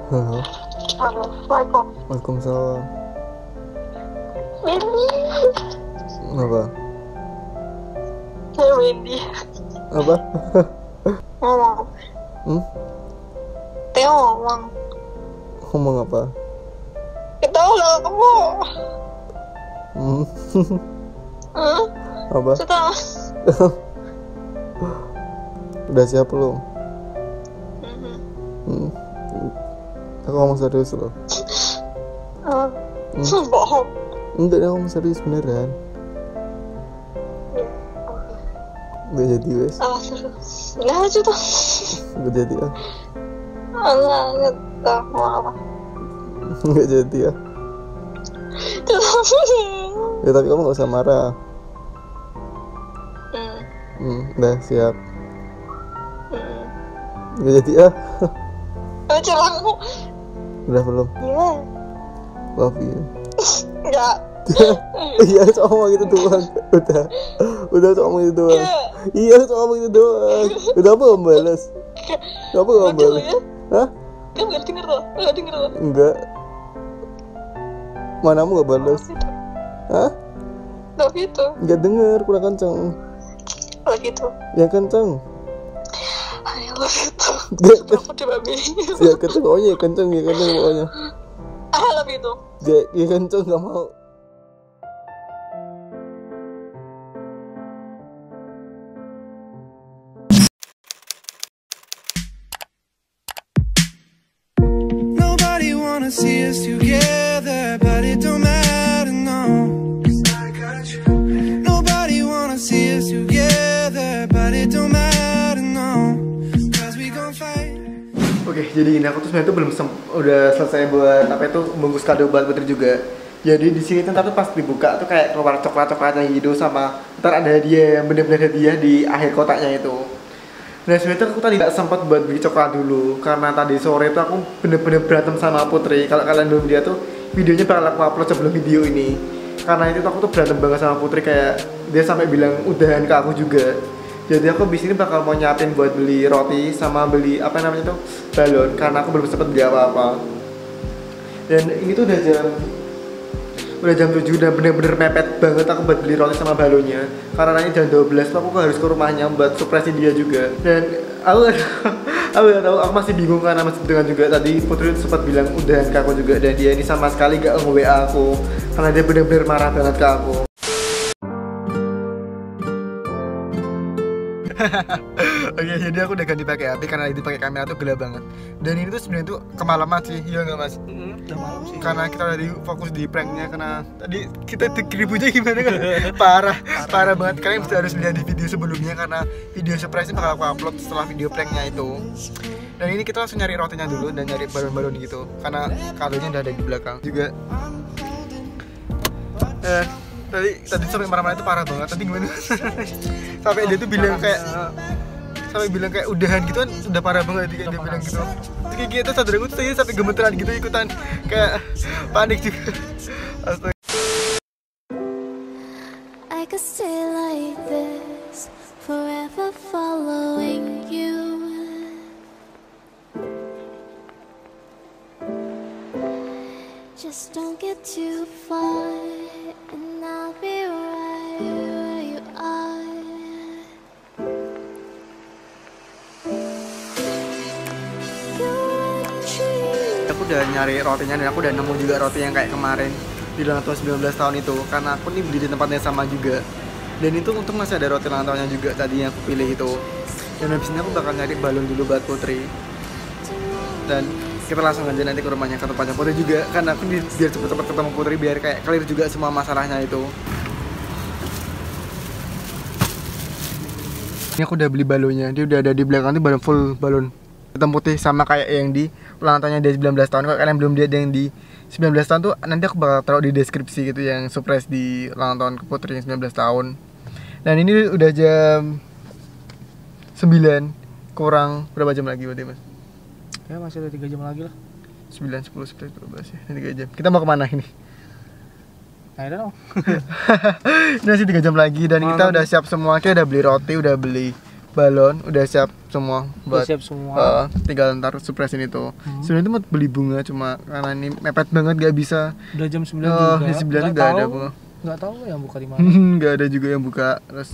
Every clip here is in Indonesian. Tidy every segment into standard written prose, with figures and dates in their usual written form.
Halo. Assalamualaikum. Waalaikumsalam. Wendy. Apa? Saya Wendy. Apa? Ngomong. Teo ngomong. Ngomong apa? Kita udah kamu. Apa? Sudah. Udah siap belum? Aku ngomong serius loh. Bohong. Enggak, dia ngomong serius beneran. Udah jadi wes. Serius. Nah, sudah. Udah jadi ya. Allah, kita mau apa? Enggak jadi ya. Ya tapi kamu gak usah marah. Udah siap. Enggak jadi ya. Celangmu. Udah belum? Iya. Love you. Enggak. Iya, cuma ngomong gitu doang. Udah cuma ngomong gitu doang. Iya, cuma ngomong gitu doang. Udah apa kamu balas? Apa kamu balas? Hah? Kamu gak denger tuh? Gak denger tuh? Enggak. Manamu gak balas? Hah? Gak gitu. Enggak denger, kurang kenceng. Gak gitu. Ya kenceng. I love you tuh. Gak Aku di babi. ya kenceng pokoknya, ya kenceng pokoknya. I love you tuh. Ya kenceng, gak mau. Nobody wanna see us together, but it don't matter, no. 'Cause I got you. Nobody wanna see us together, but it don't matter, no. 'Cause we gon' fight. Oke, jadi ini aku tuh sebenarnya tuh belum udah selesai buat apa itu bungkus kado buat Putri juga. Jadi di sini tuh ntar tuh pas dibuka tuh kayak keluar coklat-coklatnya gitu, sama ntar ada hadiah yang bener-bener hadiah di akhir kotaknya itu. Nah sebenarnya aku tadi nggak sempat buat beli coklat dulu karena tadi sore tuh aku bener-bener berantem sama Putri. Kalau kalian belum lihat tuh videonya bakal aku upload sebelum video ini. Karena itu tuh aku tuh berantem banget sama Putri, kayak dia sampai bilang udahan ke aku juga. Jadi aku di sini bakal mau nyiapin buat beli roti sama beli apa namanya tuh balon karena aku belum sempat beli apa-apa. Dan ini tuh udah jam 7 dan bener-bener mepet banget aku buat beli roti sama balonnya. Karena nanti jam 12 tuh aku harus ke rumahnya buat surprisein dia juga. Dan aku gak tahu, aku masih bingung karena masih dengan juga tadi Putri sempat bilang udahan ke aku juga, dan dia ini sama sekali gak nge-WA aku karena dia bener-bener marah banget ke aku. Oke, jadi aku udah ganti pakai HP karena itu pakai kamera tuh gelap banget. Dan ini tuh sebenarnya tuh kemalaman sih, iya nggak mas? Udah malam sih. Karena kita tadi fokus di pranknya, karena tadi kita ributnya gimana kan? parah banget. Kalian harus lihat di video sebelumnya karena video surprise bakal aku upload setelah video pranknya itu. Dan ini kita langsung nyari rotinya dulu dan nyari balon-balon gitu karena kadonya udah ada di belakang juga. Tadi sampai marah-marah itu parah banget. Tadi gimana? Sampai dia tuh bilang kayak udahan gitu kan, udah parah banget kayak dia bilang gitu. Kayak gitu sadar aku tuh sampai gemeteran gitu ikutan, kayak panik juga. Astaga. I could stay like this, forever following you. Just don't get too far, and I'll be right where you are. Aku udah nyari rotinya dan aku udah nemu juga roti yang kayak kemarin di ulang tahun 19 tahun itu, karena aku nih beli di tempatnya sama juga. Dan itu untuk masih ada roti ulang tahunnya juga tadi yang aku pilih itu. Dan habis ini aku bakal nyari balon dulu buat Putri. Dan kita langsung aja nanti ke rumahnya, ke tempatnya Putri juga, karena aku biar cepet-cepet ketemu Putri biar kayak clear juga semua masalahnya itu. Ini aku udah beli balonnya, dia udah ada di belakang tuh, balon full balon hitam putih sama kayak yang di ulang tahunnya dia 19 tahun. Kalau kalian belum lihat yang di 19 tahun tuh nanti aku bakal taruh di deskripsi gitu, yang surprise di ulang tahun ke Putri yang 19 tahun. Dan ini udah jam 9 kurang berapa jam lagi berarti mas? Ya masih ada 3 jam lagi lah. 9, 10, 11, 12 ya, ini 3 jam. Kita mau kemana ini? I don't know. Ini masih 3 jam lagi dan kita udah siap semua. Kita udah beli roti, udah beli balon udah siap semua Udah buat siap semua. tinggal ntar surprisein itu. Sebenarnya itu mau beli bunga cuma karena ini mepet banget gak bisa. Udah jam 9 Oh, juga. jam 9 nggak ada bunga. Nggak tahu yang buka di mana. Nggak ada juga yang buka. Terus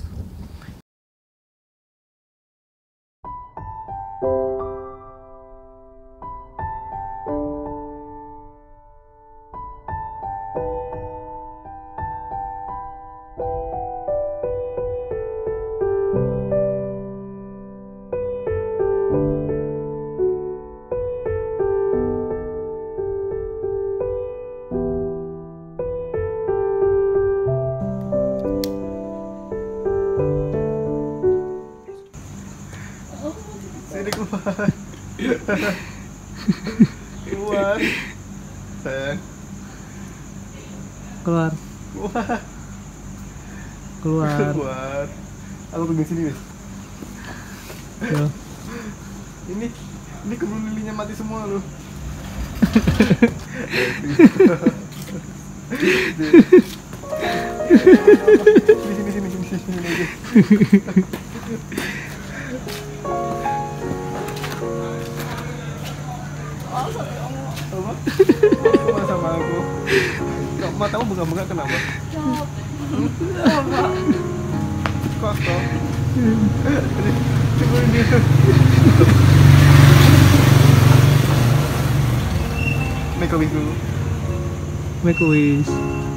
sini keluar. Keluar. Sayang. Keluar. Keluar. Keluar. Keluar. Aku pegang sini, Wis. Tuh. Ini kebun lilinya mati semua loh. Sini aja. Apa? Kamu sama aku. Matamu bengkak-bengkak kenapa? Kotor. Coba ini. Make a wish dulu. Make a wish.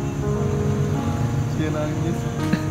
Dia nangis.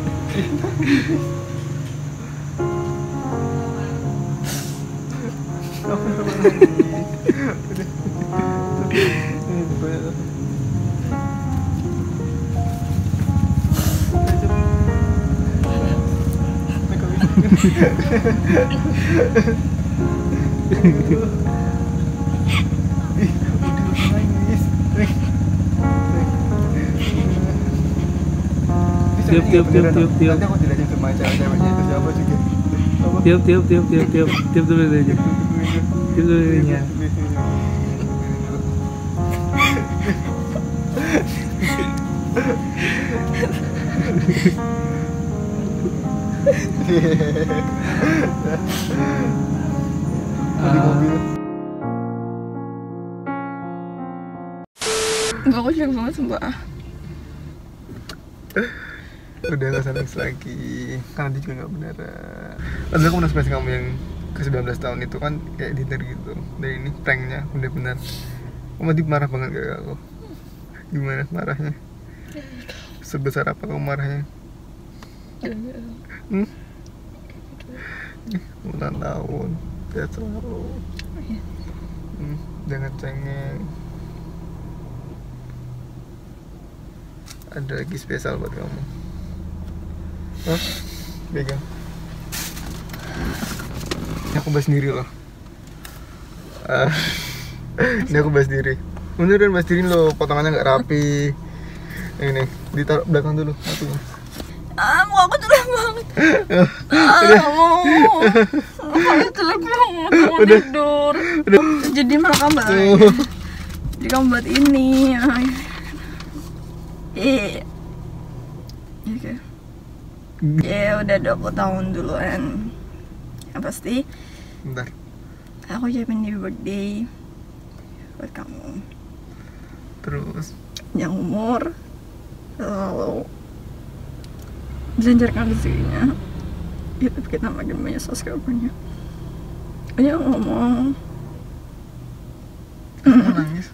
Tiup. Nanti aku tidak sama cewek-ceweknya itu siapa juga. Tiup dulu aja. Tiup dulu lilinnya. Di mobil. Enggak, aku shock banget sumpah. Udah gak usah nangis lagi, kan nanti juga gak benar. Lalu aku mau surprise kamu yang ke 19 tahun itu kan kayak dinner gitu. Dan ini pranknya bener-bener. Kamu tadi marah banget kayak aku. Gimana marahnya? Sebesar apa kamu marahnya? Ulang tahun, sehat selalu. Jangan cengeng. Ada lagi spesial buat kamu. Hah? Pegang. Ini aku bahas sendiri loh. Ini aku bahas sendiri. Beneran bahas sendiri loh, potongannya nggak rapi. Ini ditaruh belakang dulu satunya. Mau aku jelek banget. Mau. Aku jelek banget. Mau tidur. Jadi malah kamu balik. Jadi kamu buat ini. Oke. Ya udah 20 tahun duluan. Yang pasti Bentar. aku ucapin happy birthday buat kamu. Terus Yang umur selalu dilancarkan rezekinya. YouTube kita makin banyak subscribernya. Ini aku ngomong. kamu nangis.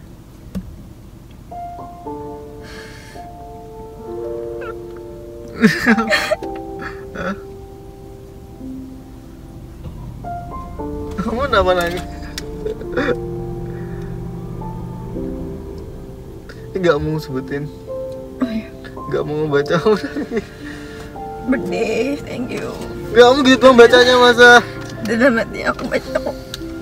Hah? Kamu kenapa nangis? Gak mau sebutin. Oh iya. Gak mau baca. Kamu nangis. Birthday, thank you. Gak mau gitu dong bacanya masa. Dalam hati aku baca kok.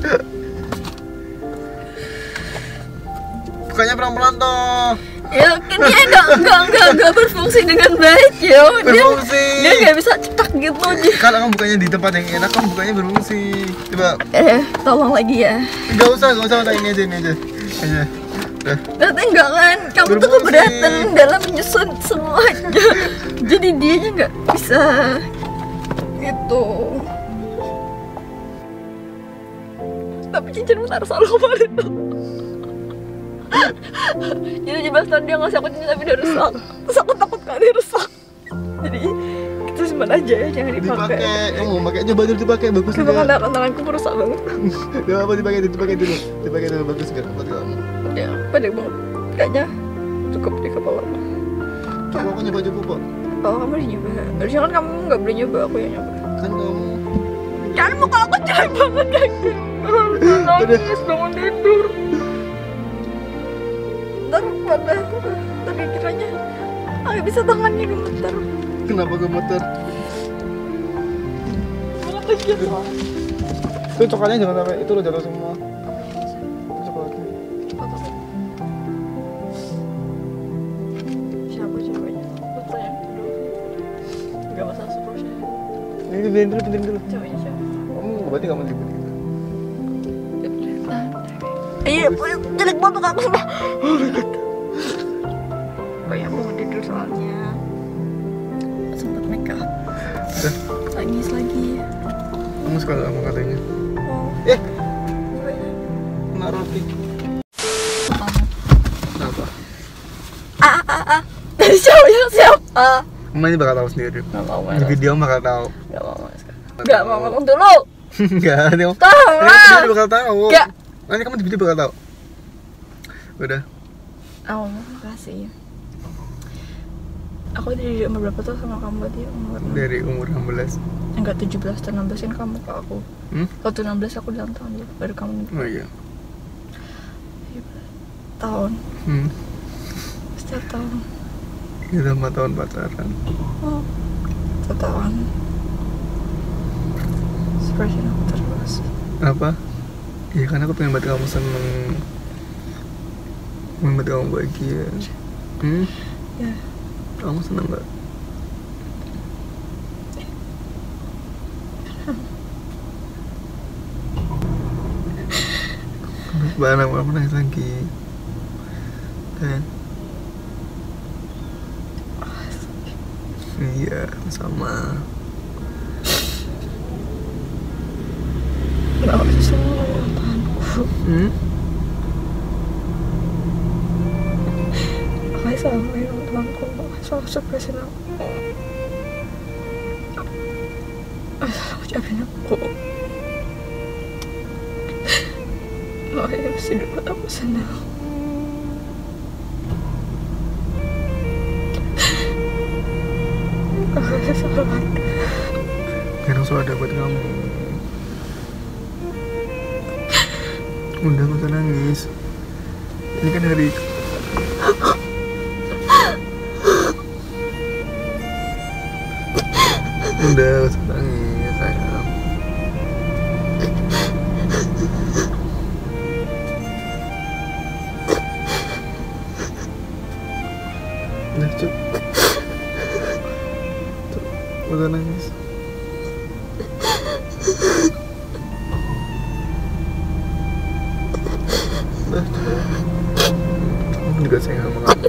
Bukanya pelan-pelan toh. Ya kan dia nggak berfungsi dengan baik ya. Berfungsi. Dia nggak bisa cetak gitu aja. Kalau kamu bukanya di tempat yang enak, kamu bukanya berfungsi. Coba. Tolong lagi ya. Gak usah, udah ini aja. Aja. Udah. Berarti enggak kan? Kamu tuh Berfungsi. keberatan dalam menyusun semuanya. Jadi dianya nggak bisa gitu. cincinmu taruh soal kemarin tuh. Jadi 17 tahun dia ngasih aku cincin tapi dia rusak. Terus aku takut kan dia rusak. Jadi kita simpan aja ya, jangan dipakai. Kamu pakai, coba dulu dipakai, bagus Coba enggak? kan tanganku merusak banget. Gak apa dipakai dulu, bagus enggak buat kamu? Ya, pendek banget. Kayaknya cukup di kepala. Coba aku nyoba kok. Oh, kamu udah nyoba. Harusnya kan kamu nggak boleh nyoba, aku yang nyoba. Kan kamu Kan muka aku jelek banget kayak gini. Nangis bangun tidur. Ntar pada tapi kiranya nggak bisa tangannya gemetar. kenapa gemeter? Berat aja. Itu coklatnya jangan sampai itu lo jatuh semua. Coklatnya. Siapa ceweknya? Lupa yang dulu. Gak masalah seterusnya. Ini biarin dulu. Ceweknya siapa? Kamu berarti kamu ribut. Iya, jelek banget aku semua. Kayak aku mau tidur soalnya. Sempet make up. Nangis lagi. Kamu suka sama katanya. Oh. Kena roti. Kenapa? Cowoknya siapa? Kamu ini bakal tahu sendiri. Gak mau, Di video bakal tahu. Gak mau ngomong dulu. Enggak, ini Tahu. bakal tahu. Gak. Nanti kamu di video bakal tahu. Udah. Oh, makasih. Aku dari umur berapa tuh sama kamu tadi? Dari umur 16. Enggak 17 atau 16 kan kamu ke aku. Waktu 16 aku ulang tahun ya, baru kamu Oh iya. tahun. Setiap tahun. Kita 4 tahun pacaran. Oh, setiap tahun. Surprisein aku terus. Apa? Iya kan aku pengen buat kamu seneng, pengen buat kamu bahagia. Ya. Kamu seneng gak? Barang aku nangis lagi. Kan? Iya, sama. Kenapa sih semua tahanku? Makanya sama yang tahanku, selalu surprisein aku. Selalu ucapin aku. Makanya mesti buat aku senang. Makanya selalu ada. Karena selalu ada buat kamu. Udah gak usah nangis. Ini kan hari udah gak usah nangis sayang. Udah cuk. Gak usah nangis. Udah cuk. Kamu juga sayang sama kamu.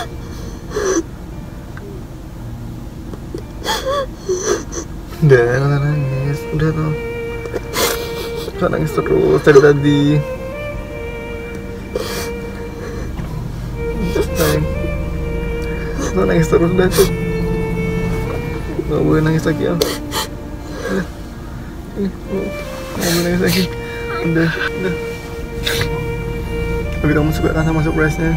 Udah, gak usah nangis. Udah tuh. Gak usah nangis terus dari tadi. Sayang. Gak usah nangis terus, udah tuh. Gak boleh nangis lagi ya. Udah. Ini, gak boleh nangis lagi. Udah. Tapi kamu suka kan sama surprise-nya?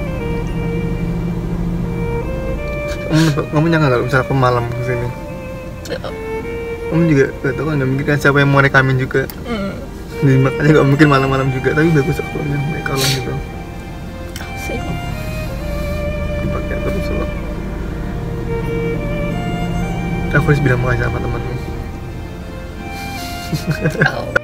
Kamu nyangka gak misalnya aku malam kesini? Kamu juga gak tau kan, gak mungkin kan siapa yang mau rekamin juga. Jadi makanya gak mungkin malam-malam juga, tapi bagus akunya, kayak kalem gitu. Sih. Dipakai terus loh. Aku harus bilang makasih sama temanmu.